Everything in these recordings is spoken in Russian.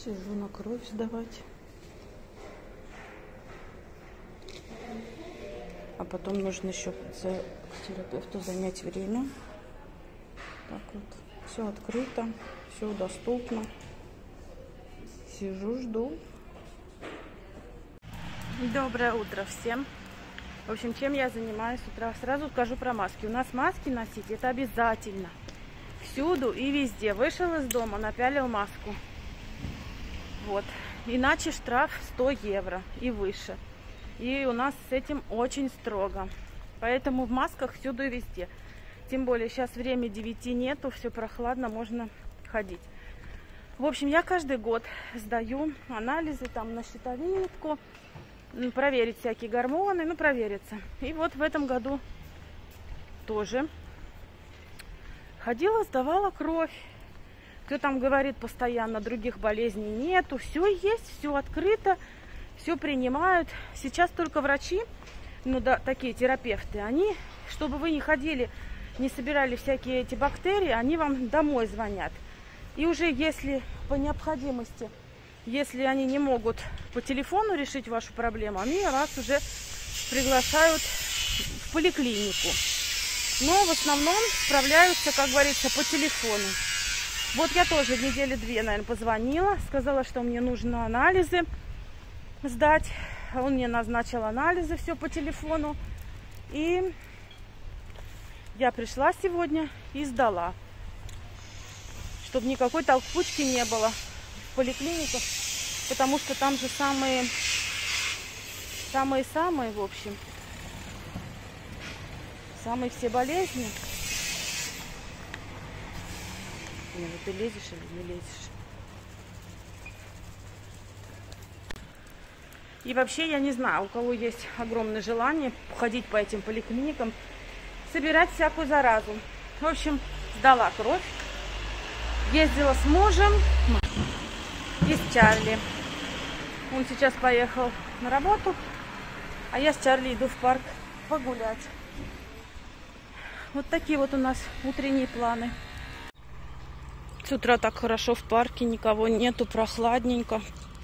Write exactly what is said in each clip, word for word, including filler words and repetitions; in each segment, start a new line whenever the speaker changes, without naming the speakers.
Сижу на кровь сдавать. А потом нужно еще к терапевту занять время. Так вот, все открыто, все доступно. Сижу, жду. Доброе утро всем. В общем, чем я занимаюсь с утра? Сразу скажу про маски. У нас маски носить это обязательно. Всюду и везде. Вышел из дома, напялил маску. Вот. Иначе штраф сто евро и выше. И у нас с этим очень строго. Поэтому в масках всюду и везде. Тем более сейчас время девяти нету, все прохладно, можно ходить. В общем, я каждый год сдаю анализы там на щитовидку, проверить всякие гормоны, ну провериться. И вот в этом году тоже ходила, сдавала кровь. Кто там говорит постоянно, других болезней нету, все есть, все открыто, все принимают. Сейчас только врачи, ну да, такие терапевты, они, чтобы вы не ходили, не собирали всякие эти бактерии, они вам домой звонят. И уже если по необходимости, если они не могут по телефону решить вашу проблему, они вас уже приглашают в поликлинику. Но в основном справляются, как говорится, по телефону. Вот я тоже недели две, наверное, позвонила, сказала, что мне нужно анализы сдать. Он мне назначил анализы, все по телефону. И я пришла сегодня и сдала. Чтобы никакой толкучки не было в поликлиниках, потому что там же самые, самые-самые, в общем, самые все болезни. Ну, ты лезешь или не лезешь? И вообще, я не знаю, у кого есть огромное желание ходить по этим поликлиникам, собирать всякую заразу. В общем, сдала кровь. Ездила с мужем и с Чарли. Он сейчас поехал на работу, а я с Чарли иду в парк погулять. Вот такие вот у нас утренние планы. С утра так хорошо в парке, никого нету, прохладненько.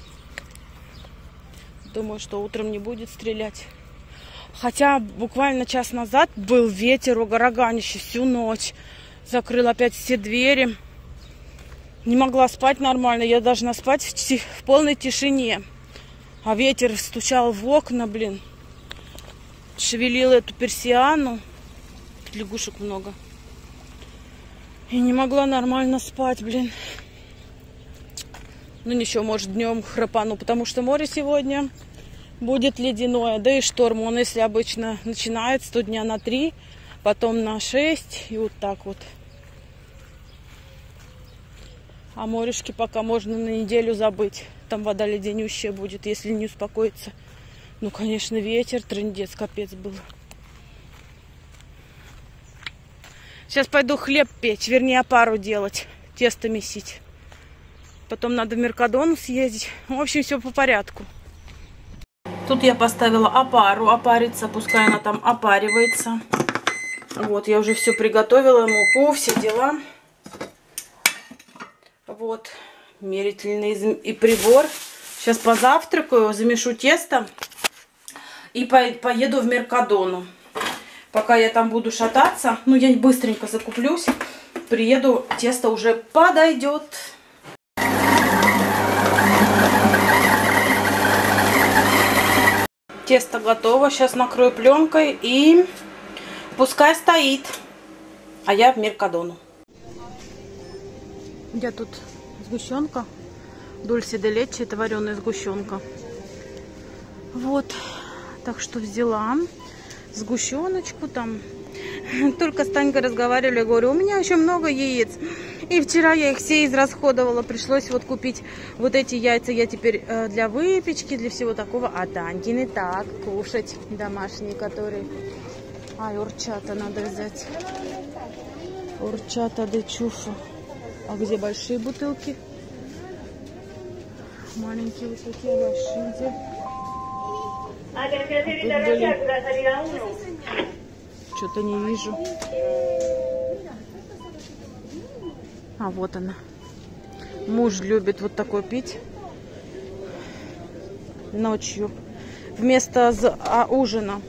Думаю, что утром не будет стрелять. Хотя буквально час назад был ветер, ураганище всю ночь. Закрыл опять все двери. Не могла спать нормально, я должна спать в, ти- в полной тишине. А ветер стучал в окна, блин. Шевелил эту персиану. Лягушек много. И не могла нормально спать, блин. Ну ничего, может днем храпану, потому что море сегодня будет ледяное. Да и шторм, он если обычно начинается, то дня на три, потом на шесть и вот так вот. А морешки пока можно на неделю забыть. Там вода леденющая будет, если не успокоится. Ну, конечно, ветер, трындец, капец был. Сейчас пойду хлеб печь, вернее, опару делать, тесто месить. Потом надо в Меркадону съездить. В общем, все по порядку. Тут я поставила опару, опариться, пускай она там опаривается. Вот, я уже все приготовила, муку, все дела. Вот, мерительный и прибор. Сейчас позавтракаю, замешу тесто и поеду в Меркадону. Пока я там буду шататься, ну я быстренько закуплюсь, приеду, тесто уже подойдет. Тесто готово, сейчас накрою пленкой и пускай стоит, а я в Меркадону. Я тут сгущенка, дульсе де лечи, это вареная сгущенка. Вот, так что взяла сгущеночку там. Только с Танькой разговаривали, говорю, у меня еще много яиц. И вчера я их все израсходовала. Пришлось вот купить вот эти яйца. Я теперь э, для выпечки, для всего такого. А Танькины так кушать домашние, которые... Ай, урчата надо взять. Урчата де чуфа. А где большие бутылки? Маленькие вот такие, большие где? А что-то не вижу. А вот она. Муж любит вот такой пить ночью вместо ужина.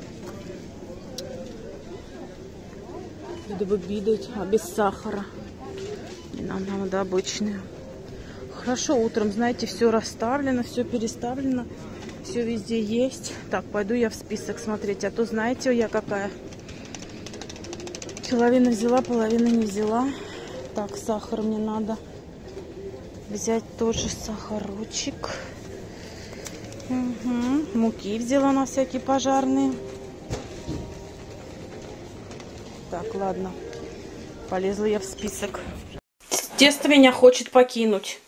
Буду обидеть, а без сахара. Нам надо обычные. Хорошо, утром, знаете, все расставлено, все переставлено, все везде есть. Так, пойду я в список смотреть, а то знаете, я какая. Половину взяла, половину не взяла. Так, сахар мне надо взять тоже, сахарочек. Угу. Муки взяла на всякие пожарные. Так, ладно. Полезла я в список. Тесто меня хочет покинуть.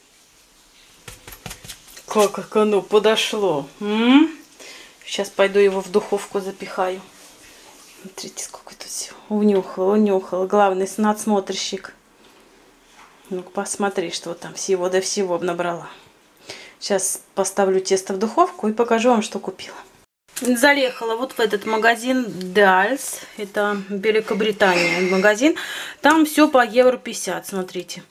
Как оно подошло. М? Сейчас пойду его в духовку запихаю. Смотрите, сколько тут всего. Унюхал, унюхал. Главный надсмотрщик. Ну-ка, посмотри, что там всего до всего набрала. Сейчас поставлю тесто в духовку и покажу вам, что купила. Залехала вот в этот магазин Дальс. Это Великобритания магазин. Там все по евро пятьдесят, смотрите.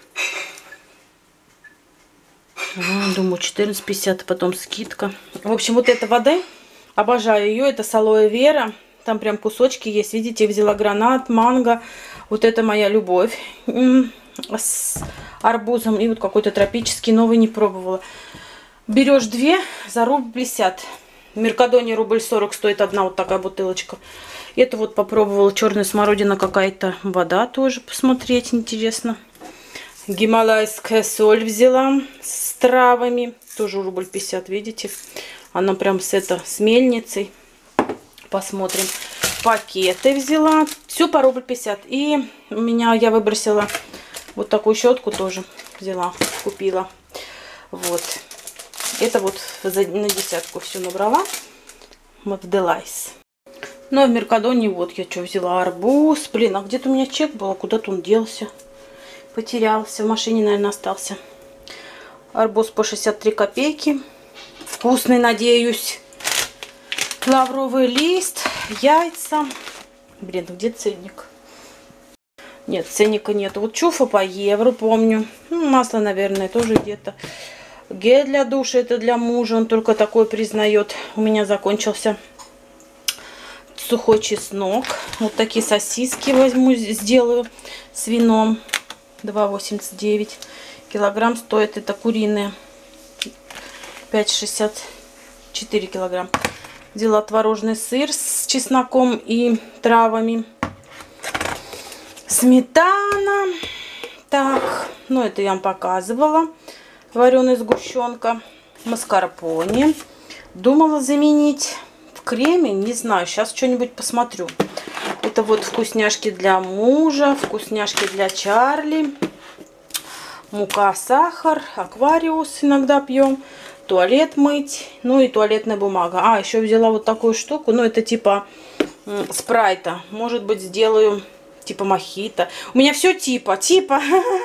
Думаю, четырнадцать пятьдесят, а потом скидка. В общем, вот эта вода, обожаю ее. Это с алоэ вера. Там прям кусочки есть. Видите, взяла гранат, манго. Вот это моя любовь. С арбузом. И вот какой-то тропический, новый не пробовала. Берешь две за рубль пятьдесят. В Меркадоне рубль сорок стоит одна вот такая бутылочка. Это вот попробовала, черная смородина, какая-то вода тоже посмотреть, интересно. Гималайская соль взяла с травами, тоже рубль пятьдесят, видите. Она прям с, это, с мельницей. Посмотрим. Пакеты взяла, все по рубль пятьдесят. И у меня, я выбросила вот такую щетку тоже взяла, купила. Вот. Это вот за, на десятку все набрала. Вот в Делайс. Ну, а в Меркадоне вот я что взяла. Арбуз. Блин, а где-то у меня чек был, а куда-то он делся. Потерялся. В машине, наверное, остался. Арбуз по шестьдесят три копейки. Вкусный, надеюсь. Лавровый лист. Яйца. Блин, где ценник? Нет, ценника нет. Вот чуфа по евро, помню. Масло, наверное, тоже где-то. Гель для душа, это для мужа, он только такой признает. У меня закончился сухой чеснок. Вот такие сосиски возьму, сделаю с вином. два восемьдесят девять килограмм стоит. Это куриные. пять шестьдесят четыре килограмм. Взяла творожный сыр с чесноком и травами. Сметана. Так, ну это я вам показывала. Вареная сгущенка, маскарпоне. Думала заменить в креме, не знаю, сейчас что-нибудь посмотрю. Это вот вкусняшки для мужа, вкусняшки для Чарли. Мука, сахар, аквариус иногда пьем. Туалет мыть, ну и туалетная бумага. А, еще взяла вот такую штуку, ну это типа спрайта. Может быть, сделаю типа мохито. У меня все типа, типа...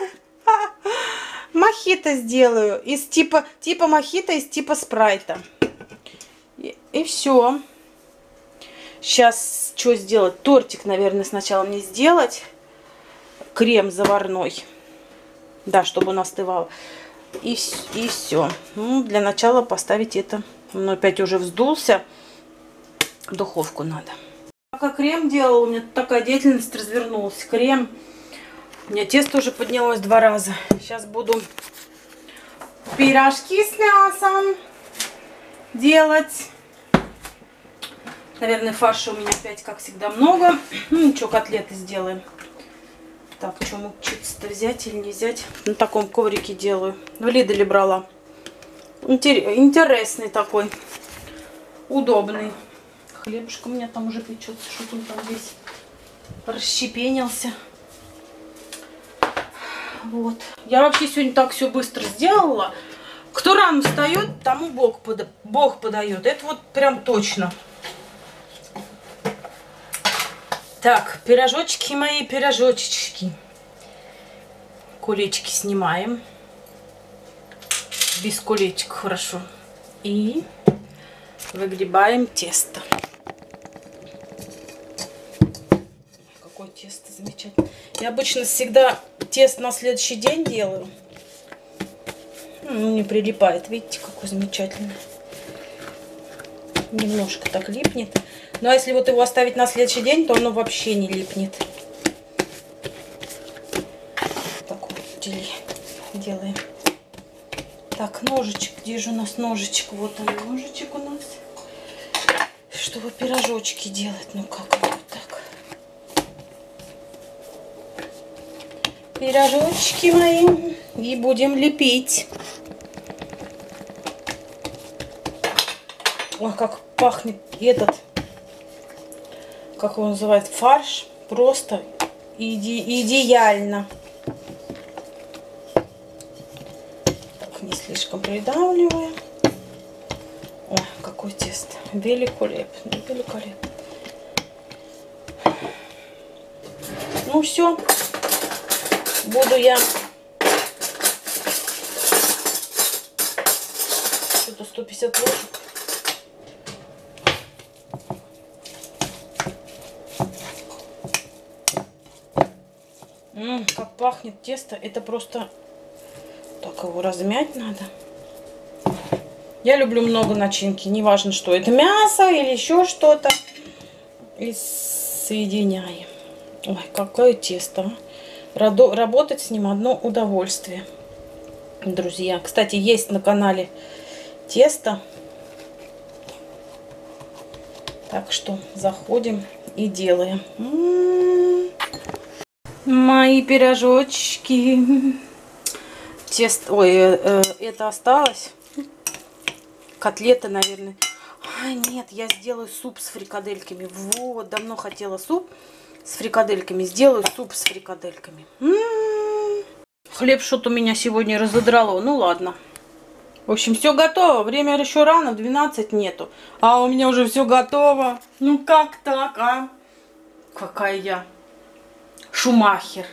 Мохито сделаю из типа типа мохито, из типа спрайта. И, и все. Сейчас что сделать? Тортик, наверное, сначала мне сделать. Крем заварной. Да, чтобы он остывал. И, и все. Ну, для начала поставить это. Он опять уже вздулся. В духовку надо. Пока крем делала, у меня такая деятельность развернулась. Крем. У меня тесто уже поднялось два раза. Сейчас буду пирожки с мясом делать. Наверное, фарша у меня опять, как всегда, много. Ну, ничего, котлеты сделаем. Так, что мучиться-то взять или не взять? На таком коврике делаю. В Лиделе брала. Интересный такой. Удобный. Хлебушка у меня там уже печется. Что-то он там весь расщепенился. Вот. Я вообще сегодня так все быстро сделала. Кто рано встает, тому Бог, пода Бог подает. Это вот прям точно. Так, пирожочки мои, пирожочки. Кулечки снимаем. Без кулечек хорошо. И выгребаем тесто. Какое тесто замечательное. Я обычно всегда тесто на следующий день делаю. Ну, не прилипает. Видите, какой замечательный. Немножко так липнет. Ну, а если вот его оставить на следующий день, то оно вообще не липнет. Так вот делаем. Так, ножичек. Где же у нас ножичек? Вот он, ножичек у нас. Чтобы пирожочки делать. Ну, как вот так. Пирожочки мои. И будем лепить. Ой, как пахнет этот, как его называют, фарш. Просто иде идеально. Так, не слишком придавливаем. Ой, какое тесто. Великолепно, великолепно. Ну все. Буду я что-то сто пятьдесят ложек. М-м, как пахнет тесто. Это просто так его размять надо. Я люблю много начинки. Неважно, что это мясо или еще что-то. И соединяем. Ой, какое тесто. Работать с ним одно удовольствие, друзья. Кстати, есть на канале тесто. Так что заходим и делаем. М-м-м. Мои пирожочки. Тесто, ой, э, э, это осталось. Котлеты, наверное. А, нет, я сделаю суп с фрикадельками. Вот, давно хотела суп с фрикадельками. Сделаю суп с фрикадельками. М-м-м. Хлеб что-то у меня сегодня разодрало. Ну ладно. В общем, все готово. Время еще рано, в двенадцать нету. А у меня уже все готово. Ну как так, а? Какая я Шумахер.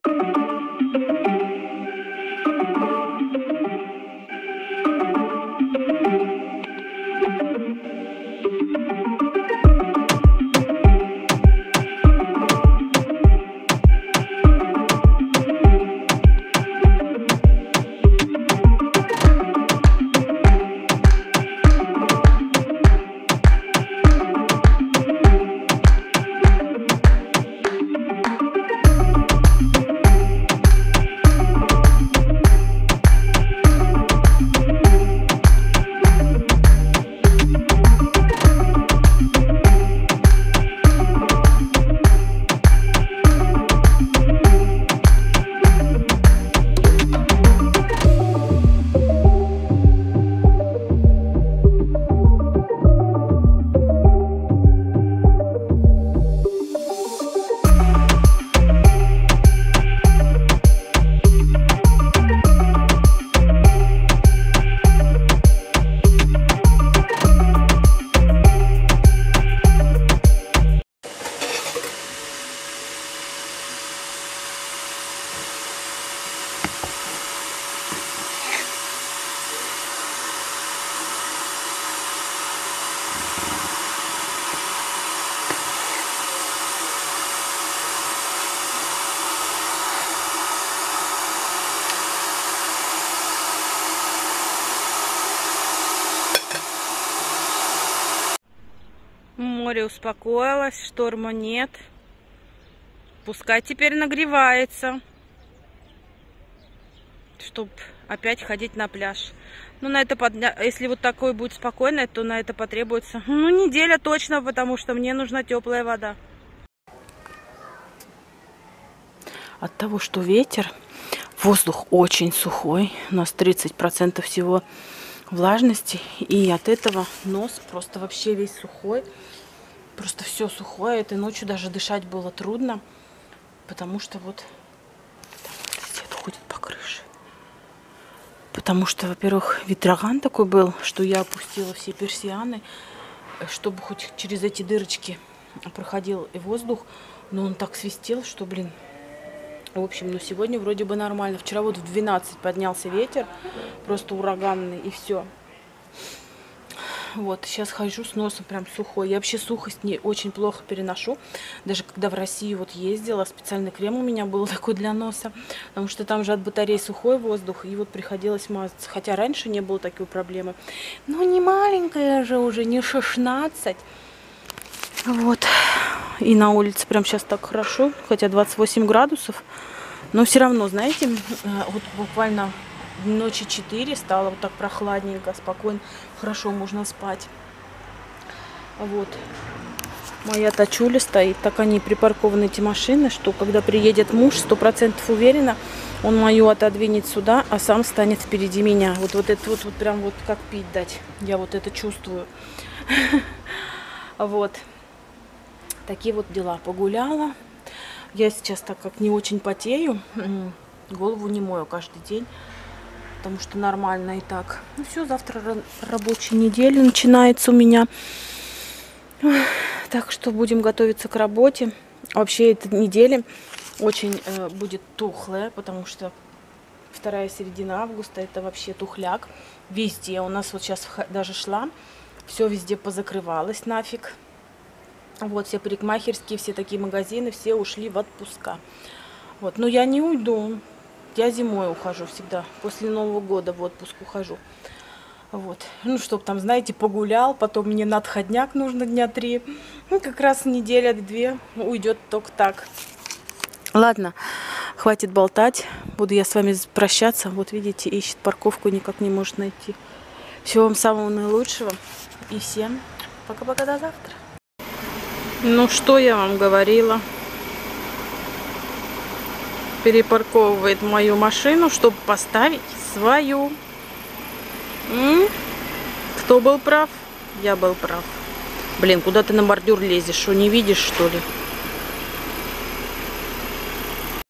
Море успокоилось, шторма нет. Пускай теперь нагревается, чтобы опять ходить на пляж. Ну, на это подня... если вот такое будет спокойное, то на это потребуется, ну, неделя точно, потому что мне нужна теплая вода. От того, что ветер, воздух очень сухой, у нас тридцать процентов всего влажности, и от этого нос просто вообще весь сухой. Просто все сухое. Этой ночью даже дышать было трудно, потому что вот там вот свет ходит по крыше. Потому что, во-первых, ветроган такой был, что я опустила все персианы, чтобы хоть через эти дырочки проходил и воздух. Но он так свистел, что, блин. В общем, ну сегодня вроде бы нормально. Вчера вот в двенадцать поднялся ветер, просто ураганный, и все. Вот, сейчас хожу с носом прям сухой. Я вообще сухость не очень плохо переношу. Даже когда в Россию вот ездила, специальный крем у меня был такой для носа. Потому что там же от батареи сухой воздух. И вот приходилось мазаться. Хотя раньше не было такой проблемы. Но не маленькая же уже, не шестнадцать. Вот. И на улице прям сейчас так хорошо. Хотя двадцать восемь градусов. Но все равно, знаете, вот буквально ночи четыре стало вот так прохладненько, спокойно, хорошо можно спать. Вот. Моя тачуля стоит. Так они припаркованы, эти машины, что когда приедет муж, сто процентов уверена, он мою отодвинет сюда, а сам станет впереди меня. Вот, вот это вот, вот прям вот как пить дать. Я вот это чувствую. Вот. Такие вот дела. Погуляла. Я сейчас, так как не очень потею, голову не мою каждый день, потому что нормально и так. Ну все, завтра рабочая неделя начинается у меня. Так что будем готовиться к работе. Вообще эта неделя очень э, будет тухлая, потому что вторая середина августа это вообще тухляк. Везде у нас вот сейчас даже шла, все везде позакрывалось нафиг. Вот, все парикмахерские, все такие магазины, все ушли в отпуска. Вот, но я не уйду. Я зимой ухожу всегда. После Нового года в отпуск ухожу. Вот. Ну, чтобы там, знаете, погулял. Потом мне на отходняк нужно дня три. Ну, как раз неделя-две уйдет только так. Ладно, хватит болтать. Буду я с вами прощаться. Вот видите, ищет парковку, никак не может найти. Всего вам самого наилучшего. И всем пока-пока, до завтра. Ну, что я вам говорила. Перепарковывает мою машину, чтобы поставить свою. М? Кто был прав? Я был прав. Блин, куда ты на бордюр лезешь? Что, не видишь, что ли?